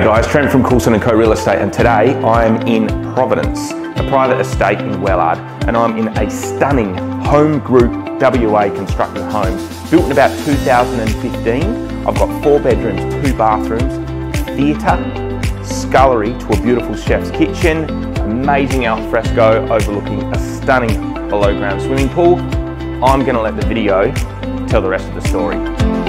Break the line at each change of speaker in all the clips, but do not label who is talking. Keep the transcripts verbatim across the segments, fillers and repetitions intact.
guys, Trent from Coulson and Co Real Estate, and today I am in Providence, a private estate in Wellard, and I'm in a stunning Home Group W A constructed home, built in about two thousand fifteen. I've got four bedrooms, two bathrooms, theatre, scullery to a beautiful chef's kitchen, amazing alfresco overlooking a stunning below ground swimming pool. I'm going to let the video tell the rest of the story.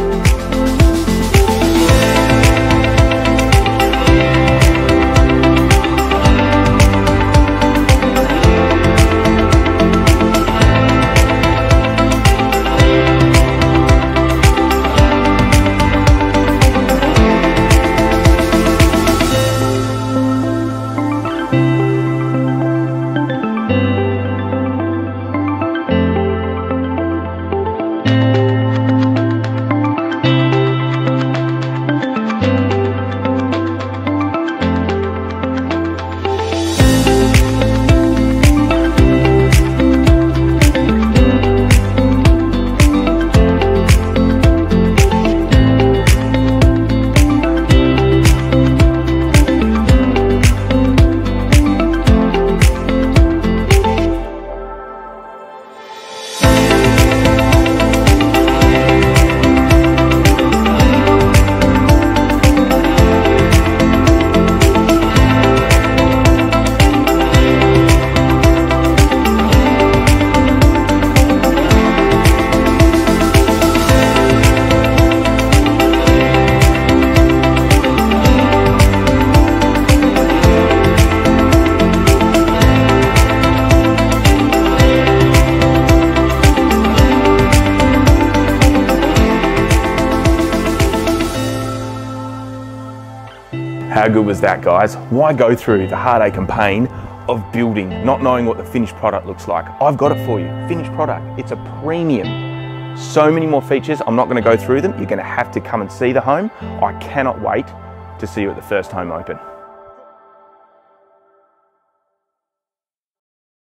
How good was that, guys? Why go through the heartache and pain of building, not knowing what the finished product looks like? I've got it for you. Finished product. It's a premium. So many more features. I'm not going to go through them. You're going to have to come and see the home. I cannot wait to see you at the first home open.